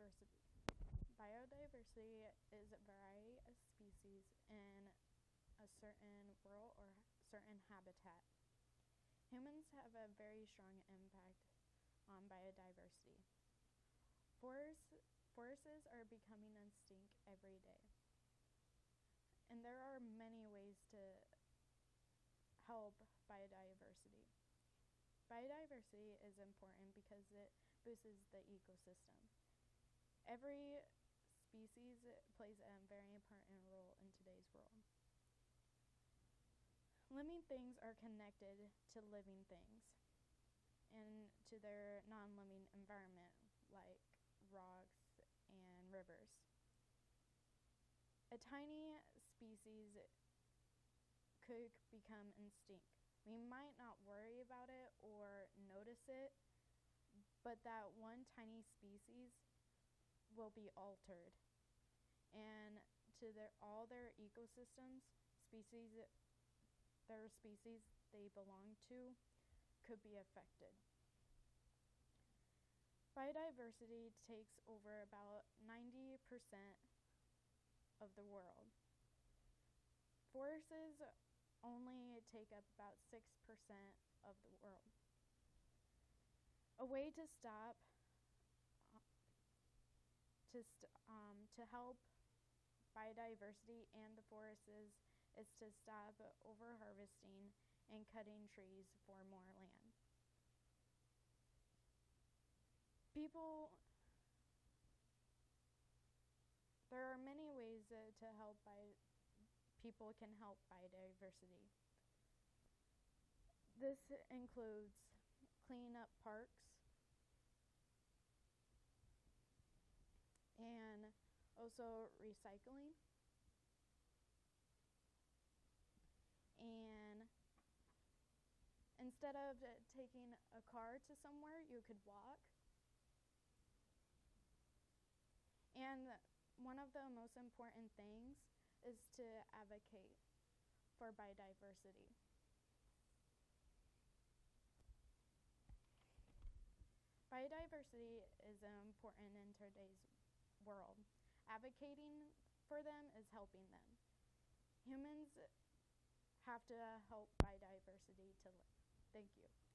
Biodiversity. Biodiversity is a variety of species in a certain world or certain habitat. Humans have a very strong impact on biodiversity. Forests are becoming extinct every day. And there are many ways to help biodiversity. Biodiversity is important because it boosts the ecosystem. Every species plays a very important role in today's world. Living things are connected to living things and to their non-living environment, like rocks and rivers. A tiny species could become extinct. We might not worry about it or notice it, but that one tiny species will be altered. And to all their ecosystems, their species they belong to could be affected. Biodiversity takes over about 90% of the world. Forests only take up about 6% of the world. A way to stop to help biodiversity and the forests is to stop over-harvesting and cutting trees for more land. There are many ways to help people can help biodiversity. This includes cleaning up parks and also recycling. And instead of taking a car to somewhere, you could walk. And one of the most important things is to advocate for biodiversity. Biodiversity is important in today's world. Advocating for them is helping them. Humans have to help biodiversity to live. Thank you.